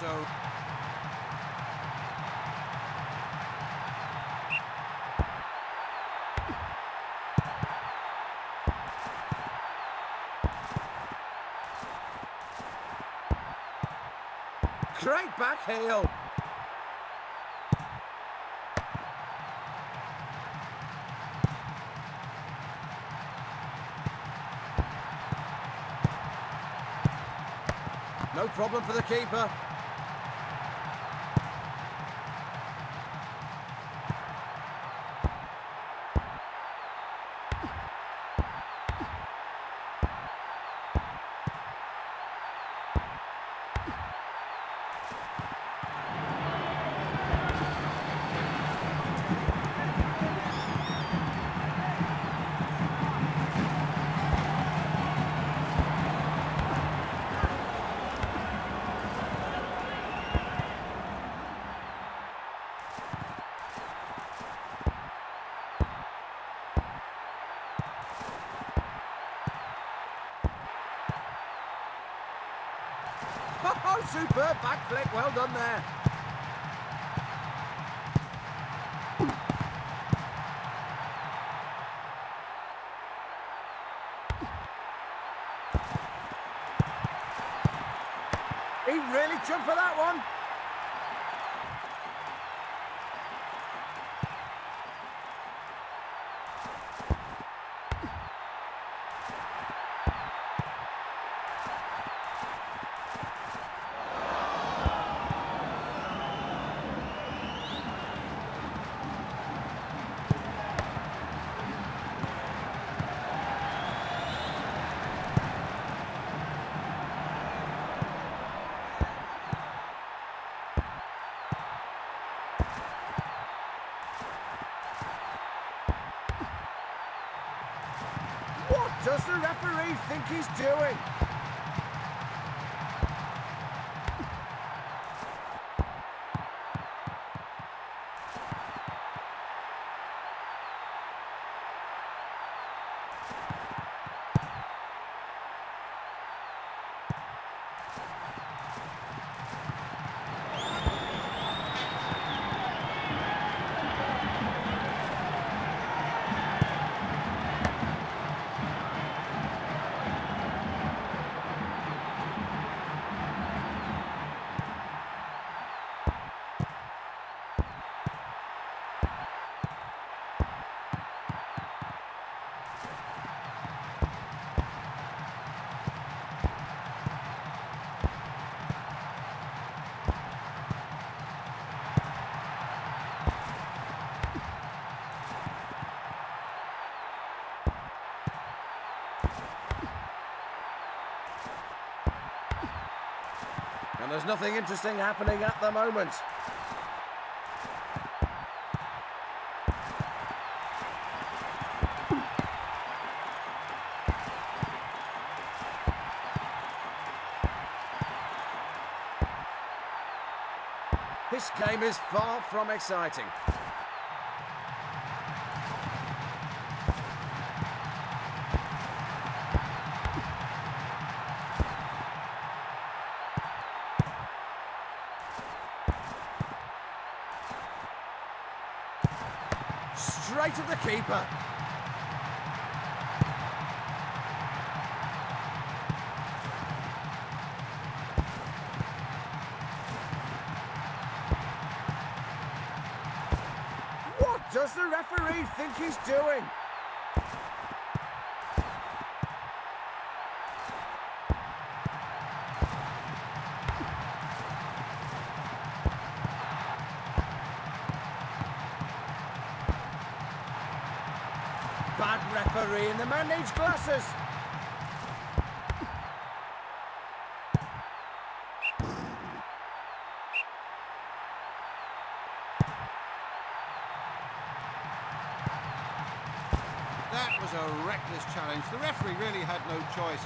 a... Great back heel. No problem for the keeper. Oh, superb backflip. Well done there. He really jumped for that one. What does the referee think he's doing? And there's nothing interesting happening at the moment. This game is far from exciting. Straight at the keeper. What does the referee think he's doing? Bad referee, and the man needs glasses. That was a reckless challenge. The referee really had no choice.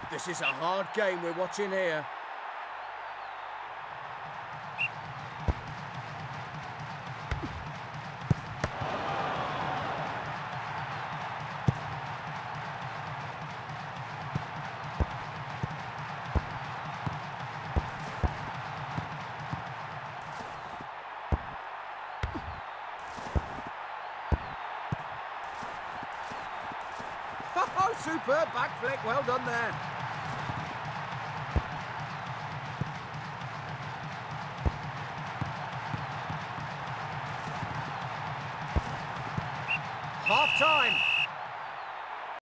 This is a hard game we're watching here. Oh, superb back flick. Well done there. Half time.